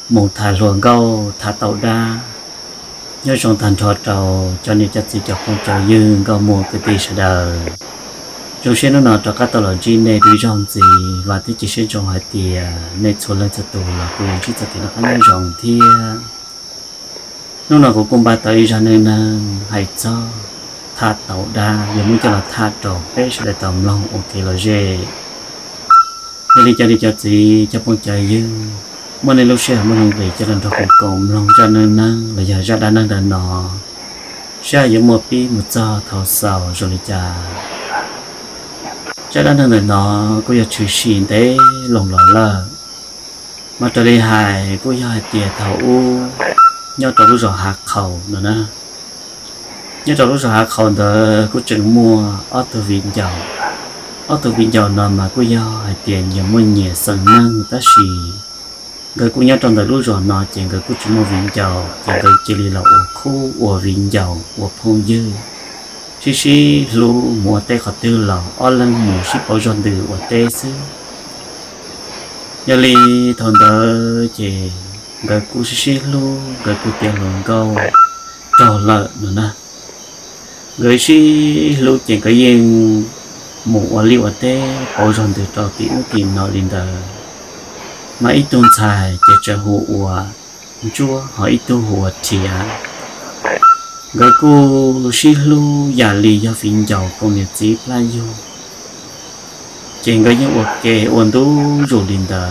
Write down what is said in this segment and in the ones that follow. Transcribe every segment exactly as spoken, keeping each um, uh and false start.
một thả luồng câu thả tàu đa nhớ trong thành trò trầu cho nên chắc gì cho con trò dương câu mùa cái tì sẽ đời trong xe nó nói cho các tàu lợn chi này đi trong gì và thì chỉ sẽ trong hai tìa nên số lần sẽ tù là quyền chỉ cho thì nó có những dòng thia nó nào cũng cùng ba tới ra nên là hãy cho thả tàu đa giờ muốn cho là thả trò bé sẽ để tầm lòng ok là dễ đi cho đi cho gì cho con trò dương mà nên lúc xe mà nên về cho nên nó cũng cùng lòng cho nên năng là giờ ra đã năng đàn nọ xe giống một pi một giờ thầu sầu rồi đi cha cho nên là nó có giờ chửi xin đấy lòng lỏ lờ mà trở đi hài có giờ tiệt thầu u nhau trâu lúc rồi hạt khẩu nữa nè nhau trâu lúc rồi hạt khẩu đó có chừng mua ở từ viện giàu ở từ viện giàu nào mà có giờ hài tiền nhiều mua nhẹ sần năng ta xì người cũng nhau trong đời lúc rồi nó chỉ người cũng chỉ mua viện giàu chỉ người chỉ là ở khu ở viện giàu ở phong dư xí xí lu mua tê khó tư lò ở lần mua ship ở trong từ ở tê xứ giờ li thằng đó chỉ người cũng xí xí lu người cũng tiền lượng câu trò lợn nữa nè người xí lu chỉ cái gì mua ở liu ở tê ở trong từ trò tiểu tiền nó liền đời mà ít tuần xài chỉ chờ hùa chúa hỏi ít tu hùa chìa người cô xí lu giả lì do phiền giàu công nghiệp chỉ là yêu chỉ người những ok ổn tu rồi liền đời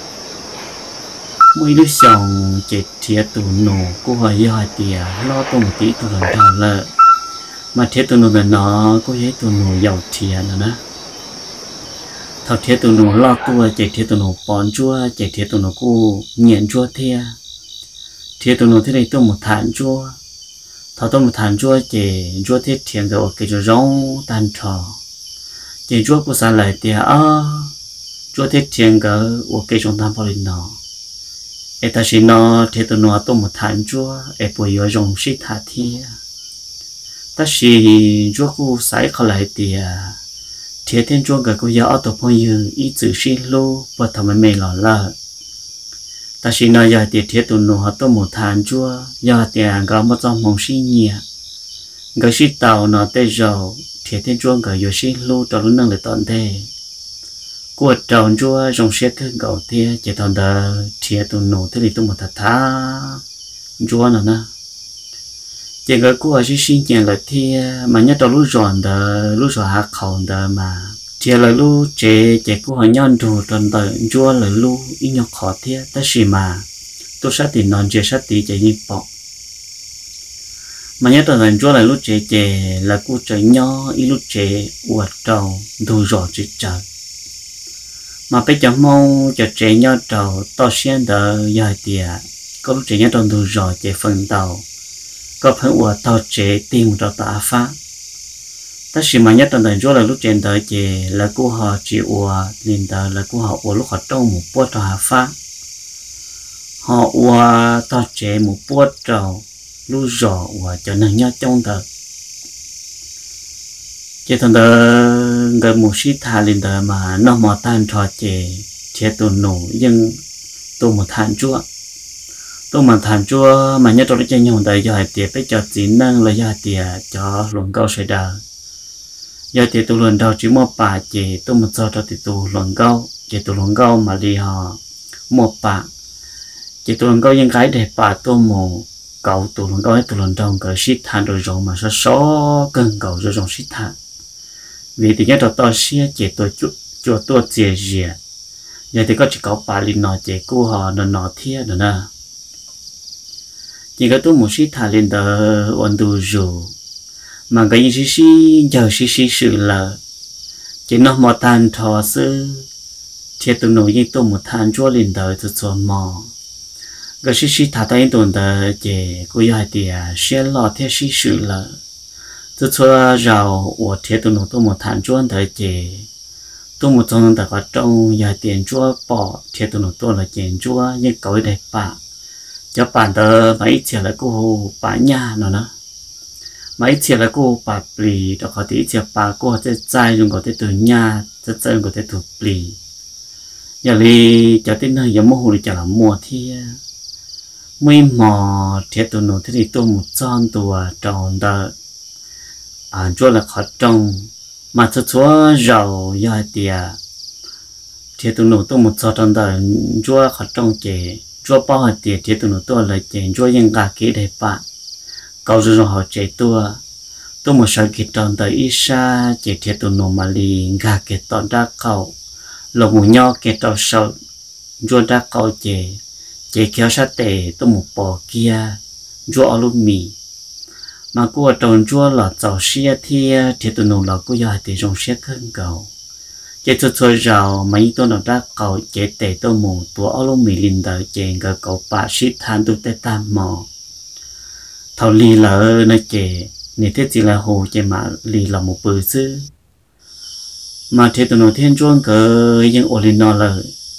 mỗi đứa chồng chỉ thiệt tụ nổ cô hỏi do tiền lo tụng tí tụ lần đầu lợ mà thiệt tụ nổ là nó có giấy tụ nổ giàu tiền nữa nè thầu thiệt tụ nổ lo tua chỉ thiệt tụ nổ bón chua chỉ thiệt tụ nổ cô nhện chua thia thiệt tụ nổ thế này tôi một tháng chua thầu tôi một tháng chua chỉ chua thiết thiệt rồi cái chỗ rong tan trò chỉ chua cô sao lại tiền à chua thiết thiệt cái cái trong tam bao nó e ta chỉ nó thiệt tụ nổ tôi một tháng chua e bồi ở rong xí thả thia ta chỉ chua cô sai khó lại tiền thiệt thiên chúa cái cô giáo ở tổ phong như ý chữ xí lô và thầm mấy mày lò lợ ta chỉ nói giờ thiệt thiệt tụi nó tôi một tháng chúa giờ tiền có một trong mong xí nhẹ cái xí tàu nó tê dầu thiệt thiên chúa cái giờ xí lô cho lúc năng để tận thế của tròn chúa trong xe cứ cầu thiệt chỉ thằng đó thiệt tụi nó thế thì tôi một tháng thá chúa nữa nè chỉ cái cô ấy xin tiền là thì mà nhớ到lúc rồi đó lúc rồi hạ khẩu đó mà chỉ là lúc chế chế cô ấy nhận đồ trong đời chúa là lúc ít nhóc khó thế ta chỉ mà tôi sát thì non chế sát thì chế như bọ mà nhớ到rằng chúa là lúc chế chế là cô chế nhỏ ít lúc chế uất trầu đồ rõ chỉ trời mà bây giờ mong cho chế nhỏ trầu to xuyên đó dài tiệt có lúc chế nhỏ trầu đồ rõ chế phần tàu có phải uổng tao chế tìm cho ta phá ta chỉ mà nhất trong đời chúa là lúc trên đời chế là cô họ chỉ uổng liền đời là cô họ uổng lúc họ trong một bữa cho phá họ uổng tao chế một bữa trầu lúc rõ uổng cho nên nhớ trong đời chế thằng đời người một sĩ thà liền đời mà nó mà tan trò chế chế tụ nổ nhưng tụ một thằng chúa tôi mà thằng chúa mà nhớ trong cái nhau đời giờ tiệt phải cho chỉ năng là giờ tiệt cho luận câu sẽ đào giờ tiệt tôi luận đầu chỉ một bà chỉ tôi một giờ cho tiệt tôi luận câu chỉ tôi luận câu mà đi họ một bà chỉ tôi luận câu những cái để bà tôi một cậu tôi luận câu tôi luận đầu cái shit than rồi rồi mà số số cân cầu rồi rồi shit than vì thì nhớ trong tôi xia chỉ tôi chút cho tôi chia rìa giờ thì có chỉ có bà liền nói chỉ cô họ nó nói thiệt nữa nè chỉ có tôi một sĩ thả lên tờ ổn đủ rồi mà cái gì xí giờ xí xí sự là chỉ nó một than thọ sư thì tôi nói như tôi một than chúa lên tờ tôi cho mò cái xí xí thả tay tôi tờ chỉ có ai thì sẽ lo theo xí sự là tôi cho giàu ở thì tôi nói tôi một than chúa tờ chỉ tôi một trong tờ có trong giờ tiền chúa bỏ thì tôi nói tôi là tiền chúa như cõi đẹp bạc cho bạn tờ mấy chiếc là cô bà nhà nó nữa mấy chiếc là cô bà bì đó có thể chiếc bà cô sẽ trai dùng có thể từ nhà sẽ trai có thể từ bì giờ đi cho tới nơi giờ mua hồ thì chả là mua thì mấy mò thiệt tụi nó thì tôi một con tua tròn đợt à chúa là khó trông mà cho chúa giàu do tiề thiệt tụi nó tôi một con tròn đợt chúa khó trông chè chúa bao hạt tiề thiệt tụi nó tôi là chè chúa yên gà kỹ để bạn cầu rồi họ chè tua tôi một sao kỹ tròn đợt ít xa chè thiệt tụi nó mà lì gà kỹ tòn ra cầu lồng một nhau kỹ tròn sầu chúa ra cầu chè chỉ kéo sát tệ tôi một bò kia chúa luôn mì mà cô trồng chúa là giàu xe thì thì tôi nấu là cô giờ thì trồng xe hơn cầu chỉ tôi chơi rau mấy tôi nó ra cầu chỉ tệ tôi một tua luôn mì linh đời chỉ cái cầu bà sĩ than tôi tê tam mò thầu lì là nơi chỉ này thế chỉ là hồ chỉ mà lì là một bự chứ mà thì tôi nói thiên chúa cỡ những ô linh nó là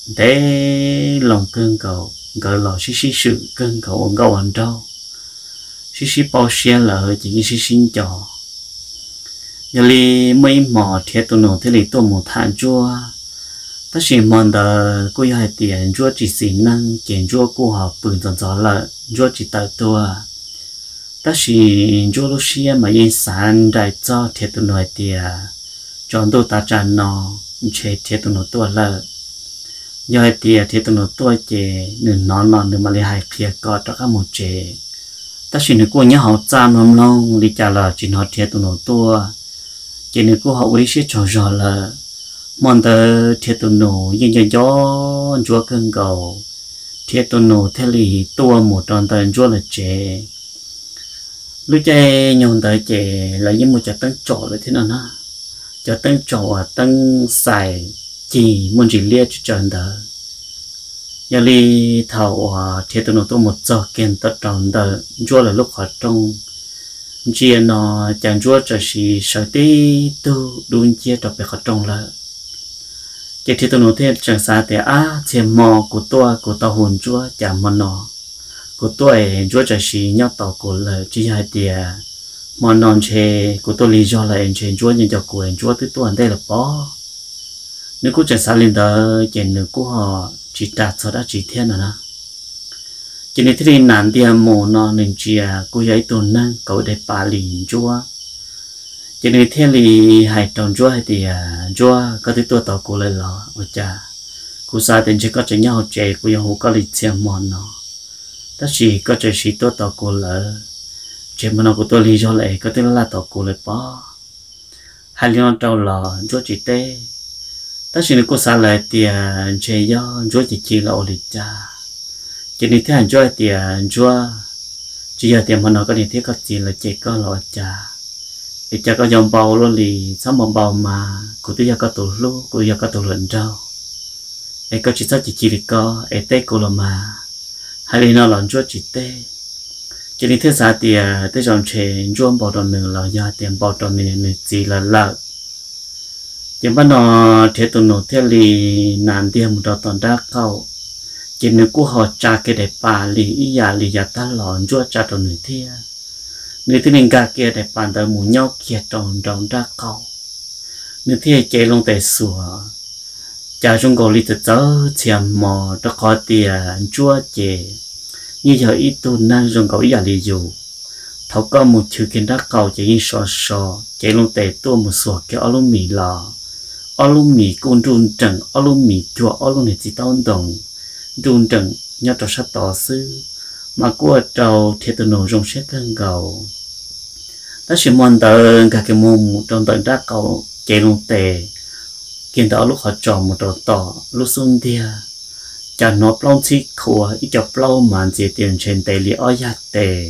để lòng cơn cầu gọi là xí xí sự cơn cầu ông câu anh đâu xí xí bao xe là chỉ xí xí trò giờ li mấy mò thiệt tụi nó thế li tôi một tháng chua ta chỉ mong đợi cô hai tiền chua chỉ xin năng tiền chua cô học bự dần dần là chua chỉ tới tôi ta chỉ chua lúc xe mà yên sản đại cho thiệt tụi nó tiền chọn tôi ta trả nó chơi thiệt tụi nó tôi là giờ thì thì tụi nó tôi chè nương nón nón nương mà lấy hai kia có cho các một chè ta chỉ nương cô nhớ họ cha nôm long đi trả lời chỉ nói thì tụi nó tôi chỉ nương cô họ ấy sẽ trò trò là mong tờ thì tụi nó nhưng cho gió chúa cơn cầu thì tụi nó thế thì tôi một tròn tờ chúa là chè lúc chơi nhon tờ chè là những một chợ tăng trọ là thế nào nó chợ tăng trọ tăng xài chỉ muốn chỉ liệt cho tròn đó, giờ li thầu thì tụi nó tôi một giờ kiến tất tròn đó, chúa là lúc họ trong, chia nó chẳng chúa chỉ是sợ tí tu đun chia đặc biệt họ trong là, chỉ thì tụi nó thì chẳng xa thì à chia mò của tôi của tao hồn chúa chẳng mò nó, của tôi chúa chỉ是nhắc tao của là chỉ hai tiền, mò non chè của tôi lý do là anh chè chúa nhưng cho của anh chúa tới tôi anh đây là bó nếu cô chẳng sao lên đó chỉ nếu cô họ chỉ đạt sau đó chỉ thiên rồi đó chỉ nên thì nản đi mồ nó nên chỉ cô ấy tuần năng cậu để bà liền chúa chỉ nên thiên li hai tròn chúa hay thì chúa có thể tôi tao cô lên lo ở cha cô sao thì chỉ có chỉ nhau trẻ cô yêu hồ có lịch xem mòn nó đó chỉ có chỉ chỉ tôi tao cô là chỉ mà nó của tôi lý do lại có thể là tao cô lên bỏ hai liên trâu lò chúa chỉ tê ta chỉ có sao lại tiền chơi do chúa chỉ chỉ là ổn định cha chỉ nên thế hành chúa tiền chúa chỉ giờ tiền mà nó có nên thế có gì là chỉ có lo cha để cha có dòng bầu luôn thì sáu mầm bầu mà của tôi giờ có tổ lúa của giờ có tổ lợn rau để có chỉ sao chỉ chỉ được có để tết cô là mà hay là nó làm chúa chỉ tết chỉ nên thế sao tiền tết dòng chơi chúa bầu đòn nửa là giờ tiền bầu đòn nửa nửa gì là lợn chỉ bắt nó thế tụi nó thế li nàn đi một đợt toàn đá câu chỉ nếu cô họ trả cái để bà li ý giả li giả ta lòn chúa trả tụi người thế người thế nên cả kia để bàn tới một nhau kia tròn tròn đá câu người thế chạy lông tề sủa cha chúng cô li tự chớ chèm mò cho khó tiền chúa chè như giờ ít tu năng dùng cậu ý giả li dù thấu có một chữ kiến đá câu chỉ in sò sò chạy lông tề tua một sủa cái áo lông mì lò alo mì con run trần alo mì chua alo này chỉ tao đồng run trần nhớ trò sát tỏ sư mà qua trâu thì tụi nó rong xét hơn cầu ta chỉ mong tờ cả cái mồm trong tận đá cầu chạy lông tề kiến đó lúc họ tròn một trò tỏ lúc xuân thia chả nó plong chi khua ít cho plong màn chỉ tiền trên tề li ở giặt tề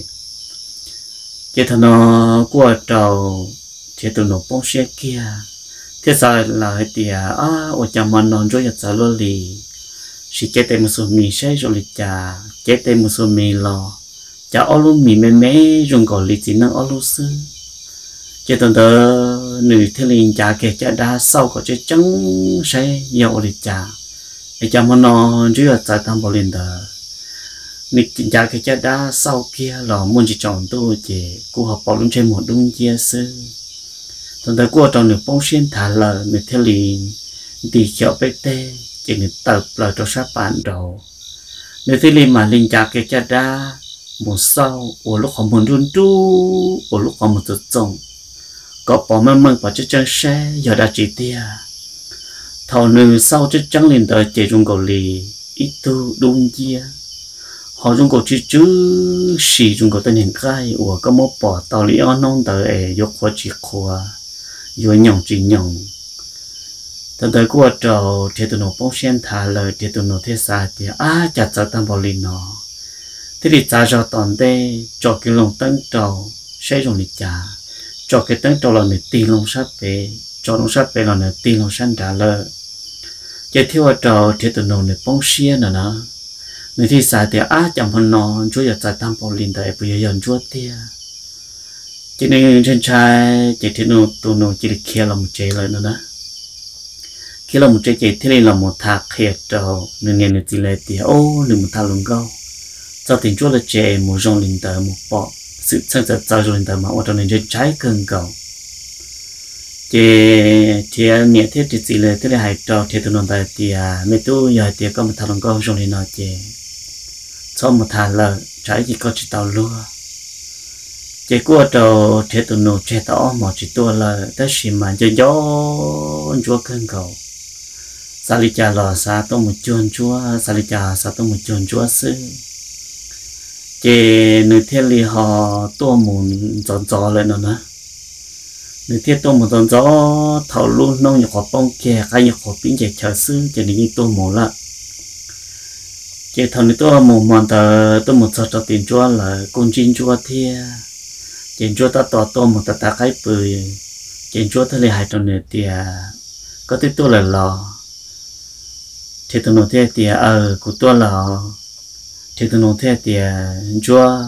chỉ thằng nó qua trâu thì tụi nó bông xét kia thế sao là thì à ở trong món non rồi giờ luôn đi chỉ chế tem một số mì sẽ rồi lịch trà chế tem một số mì lò chả ở luôn mì mê mê dùng gọi lịch chỉ năng ở luôn sư chế tận đó nữ thế liền trà kẹt trà đa sau có chế trắng sẽ dầu lịch trà để trong món non rồi giờ tại tham bảo liền đó nữ trà kẹt trà đa sau kia là muốn chỉ chọn tôi chỉ cô học bảo luôn trên một đúng chia sư tận đó qua trong nước bông xuyên thả lờ nước theo liền đi chợ bê tê chỉ nước tập lời cho sát bản đầu nếu thế liền mà liền chả cái chả đa một sau ở lúc họ muốn run tu ở lúc họ muốn tự trồng có bỏ măng măng vào chiếc chân xe giờ đã chỉ tia thầu nữ sau chiếc trắng liền tới chỉ dùng cầu lì ít tu đúng chia họ dùng cầu chỉ chứ xì dùng cầu tên hiện gai của có một bỏ tàu lý on nông tới dọc qua chỉ qua rồi nhộng chỉ nhộng tận tới qua trầu thì tụi nó bốc xen thả lời thì tụi nó thế xa thì à chặt chặt tam bảo lì nó thế thì cha cho toàn đây cho cái lồng tấn trầu sẽ dùng để trả cho cái tấn trầu là để tiền lồng sắt về cho lồng sắt về là để tiền lồng sắt trả lời cái thiếu trầu thì tụi nó để bốc xen nữa nó người thì xài thì á chẳng phần nó chúa giờ xài tam bảo linh tại bây giờ chúa tia cho nên trên trai chỉ thì nó tụi nó chỉ được kia là một chế lại nữa đó kia là một chế chỉ thế này là một thạc thiệt trầu nên nghe người chỉ lại thì ô đừng một thạc lồng câu cho tiền chúa là chế một dòng linh tại một bọ sự chân thật cho linh tại mà ở trong này trên trái cơn cầu thì thì nhẹ thế thì chỉ là thế là hai trò thì tụi nó tại thì mấy tôi giờ thì có một thằng lòng câu trong này nó chỉ cho một thằng là trái chỉ có chỉ tàu lúa chỉ qua trò thì tụi nó che tỏ mà chỉ tôi là tất nhiên mà cho gió chúa cơn cầu sa li cha lò sa tôi một chuồn chúa sa li cha sa tôi một chuồn chúa sư chỉ nơi thế li họ tôi muốn chọn chọn lên nó nữa nếu thiết tôi một tuần gió thầu luôn nông nhật họ bông kè cái nhật họ biến chạy chờ xứ cho nên như tôi muốn là chỉ thầu nếu tôi muốn mòn tờ tôi một cho tiền chúa là con chim chúa thia tiền chúa ta tỏ tôi một tờ ta cái bưởi tiền chúa ta lấy hai trăm nửa tiền có tiếp tôi là lò thì tôi nói thế tiền ở của tôi là thì tôi nói thế tiền chúa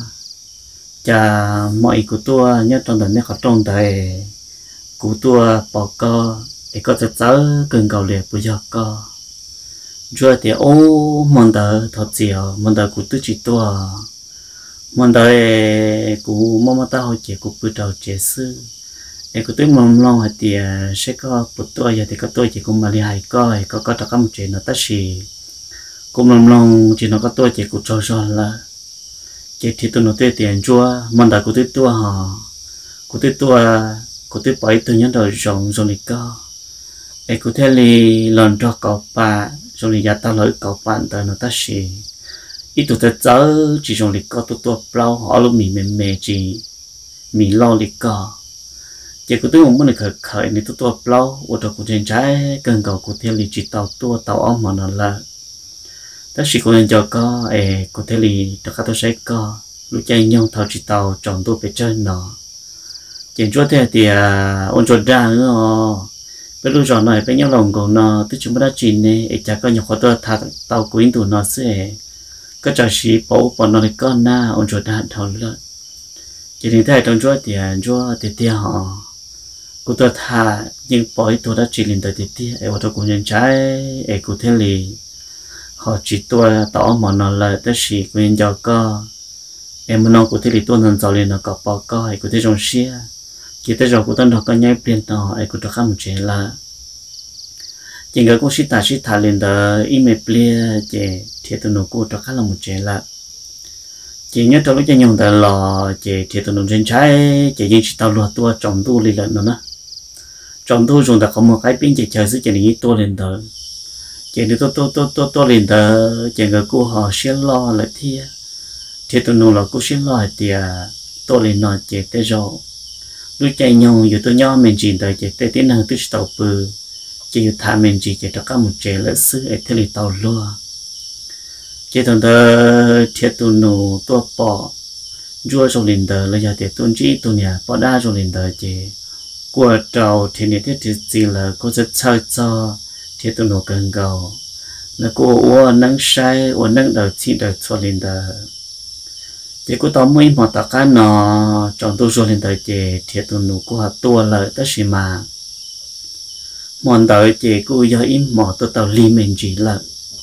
cha mọi của tôi nhất trong đời này có trong đời của tôi bỏ co để có thể chở cần cầu liệt bây giờ co rồi thì ô mong đợi thật chiều mong đợi của tôi chỉ tôi mong đợi của mong ta hồi chỉ của bữa đầu trẻ sư để của tôi mong lo hay thì sẽ có của tôi giờ thì có tôi chỉ cũng mà đi hay coi có có tất cả một chuyện nó tất gì cũng mong lo chỉ nó có tôi chỉ của cho cho là chỉ thì tôi nói tiền chúa mong đợi của tôi tôi họ của tôi tôi của tôi bảy tôi nhớ đời rộng rồi lịch co để của thế li lần cho cậu bà rồi lịch gia tao lấy cậu bạn tới nó ta xì ít tụi ta chớ chỉ rồi lịch co tôi tôi bao họ lúc mì mềm mềm chỉ mì lo lịch co chỉ của tôi muốn được khởi khởi này tôi tôi bao ở trong cuộc chiến trái cần cầu của thế li chỉ tàu tôi tàu ống mà nó là ta chỉ có nên cho co ê của thế li tất cả tôi sẽ co lúc chạy nhau thao chỉ tàu chọn tôi phải chơi nó chuyện chúa thế thì ôn chuột ra nữa bây lúc rồi này bây nhau lòng của nó tôi chúng ta chỉ này chả có nhiều khó tôi thà tàu của anh tụi nó sẽ có trò xí bố bọn nó thì con na ôn chuột ra thầu luôn chỉ đến thế trong chúa thì chúa thì tia họ của tôi thà nhưng bỏ tôi đã chỉ lên tới thì tia ở trong cuộc nhân trái ở cụ thể là họ chỉ tôi tỏ mà nó là tất sĩ của nhân giàu co em nó cụ thể là tôi nên giàu lên nó có bỏ co hay cụ thể trong xia chỉ tới rồi của tôi nó có nhảy biến nó ai cũng được khám chế là chỉ người cũng sĩ ta sĩ thả lên đó email bia chỉ thì tôi nó cũng được khá là một chế là chỉ nhớ trong lúc chơi nhung tại lò chỉ thì tôi nó trên trái chỉ những chỉ tao lùa tua trồng tu lên lần nữa trồng tu dùng đã có một cái biến chỉ chờ sức chỉ những tua lên đó chỉ nếu tôi tôi tôi tôi tôi lên đó chỉ người cô họ sẽ lo lại thì thì tôi nó là cô sẽ lo thì tôi lên nó chỉ tới rồi lúc chạy nhau dù tôi nhau mình chỉ tới chỉ tới tiếng năng tôi tàu bự chỉ thả mình chỉ chỉ cho các một trẻ lỡ xứ ở thế này tàu lúa chỉ thằng đó thiệt tôi nổ tôi bỏ vua rồi lên đó là giờ thì tôi chỉ tôi nhà bỏ đa rồi lên đó chỉ qua trâu thì này thì chỉ là có rất chơi cho thiệt tôi nổ cần cầu là cô uo nắng say uo nắng đầu chỉ đầu cho lên đó chỉ có tao mới mà tất cả nó chọn tôi rồi lên tới chỉ thiệt tôi nụ của họ tua lại tất nhiên mà mòn tới chỉ cô giờ im mỏ tôi tao li mình chỉ là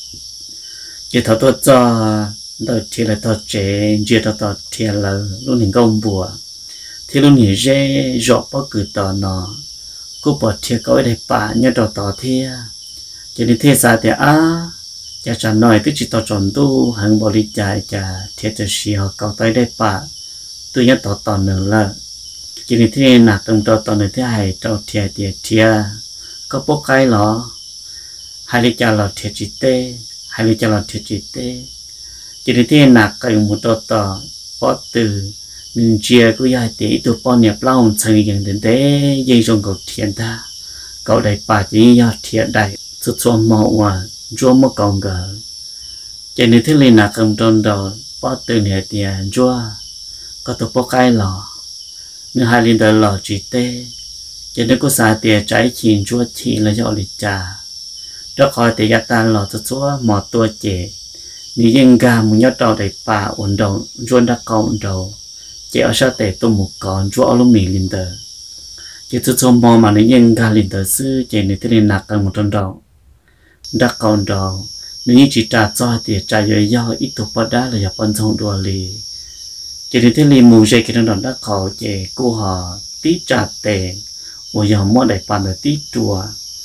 chỉ thao tôi cho đời thì là tao chế chỉ tao tao thì là lúc mình công bùa thì lúc mình dễ dọa bao cử tao nó cô bỏ thiệt có để bà nhớ tao tao thì chỉ đi thế sao thì á cha cha nói tức chỉ tao chọn tu hàng bò đi chạy cha thiệt cho xì họ cầu tới đây bà tôi nhớ tao tao nữa là chỉ nên thế nạt trong tao tao nữa thế hay tao thiệt thiệt thiệt có bốc cái lọ hai lý cha là thiệt chỉ tê hai lý cha là thiệt chỉ tê chỉ nên thế nạt cái một tao tao bỏ từ mình chia của gia tỷ tụi bọn nhập lao thành những đến thế dây trong cầu thiện ta cậu đại bà chỉ do thiện đại xuất cho mẫu và chúa mất còn gờ cho nên thế liền là cầm trong đầu bỏ từ này tiền chúa có tụi bỏ cái lò nếu hai liên đời lò chỉ tê cho nên có xài tiền trái chín chúa chỉ là do lịch trà đó khỏi tiền gia ta lò cho chúa mò tua chè nếu dân gà muốn nhớ đầu đại bà ổn đầu chúa đã còn đầu chỉ ở sau tệ tôi một con chúa ở lúc mình liền đời chỉ tôi cho mò mà nếu dân gà liền đời xưa chỉ nếu thế liền nạc cần một trong đầu đã còn đầu nếu như chỉ trả cho thì trả dưới do ít tục bắt đá là nhập bên trong đùa lì chỉ nếu thế liền mù dây cái trong đó đã khó chỉ cô họ tí trả tệ và giờ mua đại bàn là tí chùa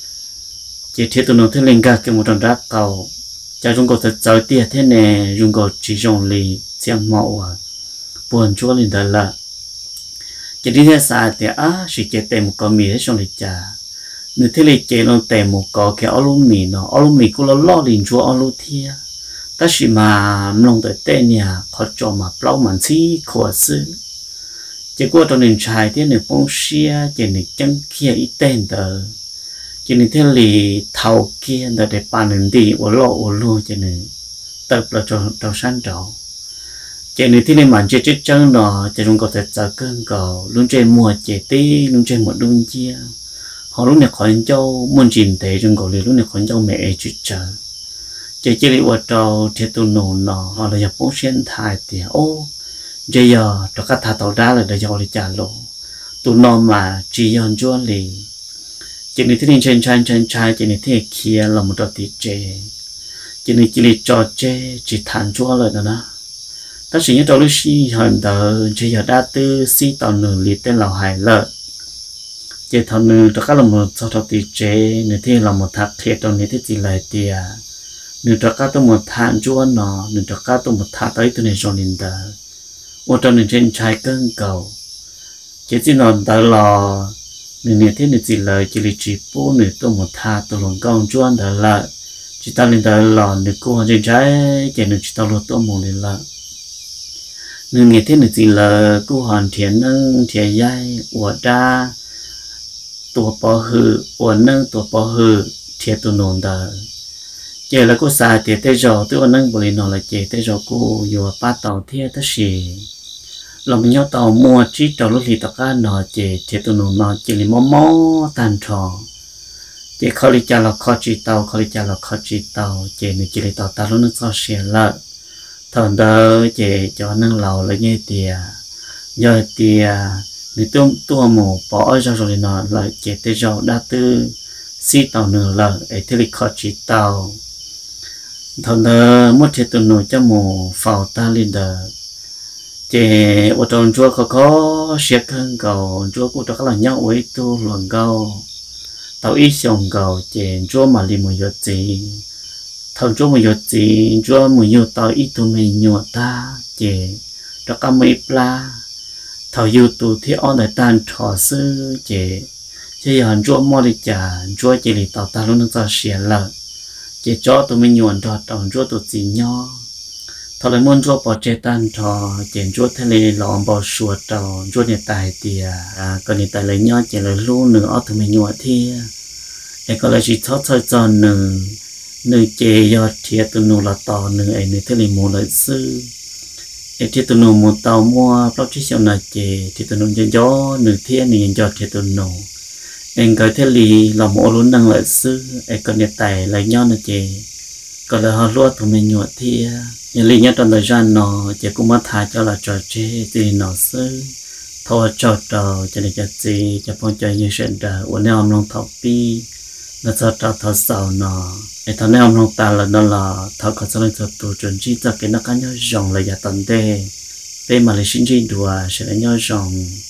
chỉ thế tôi nói thế liền gà cái một trong đó cầu cha chúng tôi thật giỏi tiệt thế này chúng tôi chỉ dùng lì xem mẫu à buồn chúa lên đời là chỉ đi ra xa thì á chỉ chế tèm một con mì để trong lịch trà nếu thế lịch chế nó tèm một con cái áo lúa mì nó áo lúa mì cũng lo lo liền chúa áo lúa thia ta chỉ mà lòng tới tên nhà khó cho mà bao màn chi khó xử chỉ qua trong nền trái thế này bông xia chỉ này chân kia ít tên tờ chỉ này thế lì thầu kia là để bàn lên đi ở lo ở lo chỉ này tập là cho cho sáng trào chỉ này thế này mà chơi chơi chân nó chỉ chúng có thể chờ cơn cầu luôn chơi mùa chơi tí luôn chơi một đôi chia họ lúc này khỏi châu muốn chìm thế chúng có lúc này khỏi châu mẹ chơi chờ chơi chơi đi ở trâu thì tôi nổ nó họ là nhập bóng xuyên thải thì ô bây giờ cho các thà tàu ra là để cho đi trả lộ tôi nó mà chỉ dọn chúa lì chỉ này thế này trên trái trên trái chỉ này thế kia là một đợt thì chê chỉ này chỉ là trò chê chỉ thản chúaเลยđó na ta chỉ nhớ trong lúc xí hình tờ chỉ giờ đã tư xí tàu nửa lì tên là hải lợi chỉ thằng nửa cho các là một sau đó thì chê nửa thế là một thạc thiệt trong này thế chỉ lại tiề nửa cho các tôi một thản chúa nó nửa cho các tôi một thạc tới từ này cho nên tờ một trong những trên trái cơn cầu chỉ chỉ nó tờ lò nửa nửa thế nửa chỉ lời chỉ là chỉ bố nửa tôi một thạc tôi lòng công chúa tờ lợi chỉ ta lên tờ lò nửa cô trên trái chỉ nửa chỉ tao lột tôi một lên lợi nên nghe thế này chỉ là cô hoàn thiện nâng thiện dai của đa tổ bảo hư của nâng tổ bảo hư thiện tổ nôn đời chỉ là cô xài thiện tới rồi tôi nâng bởi nó là chỉ tới rồi cô vừa ba tàu thiện tới xì lòng nhau tàu mua chỉ tàu lúc thì tàu cá nó chỉ thiện tổ nôn nó chỉ là mò mò tan trò chỉ khó đi chả là khó chỉ tàu khó đi chả là khó chỉ tàu chỉ này chỉ là tàu ta lúc nó cho xìa lợi thằng đó chỉ cho năng lầu là như tiề giờ tiề nếu tôi tôi một bỏ ra rồi nó lại chỉ tới rồi đã tư xí tàu nửa là ấy thế thì khó chỉ tàu thằng đó mất thì tôi nói cho một phao ta lên đó chỉ ở trong chúa có có xét hơn cầu chúa cũng cho các là nhau ấy tôi luận cầu tàu ít xong cầu chỉ chúa mà đi một giờ gì thằng chúa mình gì chúa mình nhiều tao ít tụi mình nhiều ta chỉ cho các mấy pla thằng yêu tụi thì on đại tan thọ sư chỉ chỉ giờ chúa mua đi trả chúa chỉ để tao ta luôn nó cho xỉa lợ chỉ cho tụi mình nhiều thọ tao chúa tụi gì nhau thằng lại muốn chúa bỏ chế tan thọ chỉ chúa thế này lỏng bỏ sủa tao chúa này tài tiề à còn này tài lấy nhau chỉ là luôn nữa tụi mình nhiều thì để có lại chỉ thoát thôi cho nữa nơi chế do thiệt tụi nó là tàu nơi ấy nơi thế này mua lợi sư ấy thiệt tụi nó một tàu mua bao chiếc xe này chế thì tụi nó cho gió nơi thế này cho thiệt tụi nó anh cái thế này là mỗi luôn năng lợi sư ấy còn hiện tại là nhau này chế còn là họ luôn tụi mình nhọt thì nhưng lý nhất trong thời gian nó chế cũng mất thà cho là trò chế thì nó sư thôi trò trò cho nên cho gì cho phong trào như chuyện đời uống nhau ông long thọ pi nó cho trò thọ sầu nó để thằng này ông long ta là nó là thọ có cho nên cho tụ chuẩn chỉ cho cái nó cá nhau rồng là giả tận đê bên mà lấy sinh chi đùa sẽ lấy nhau rồng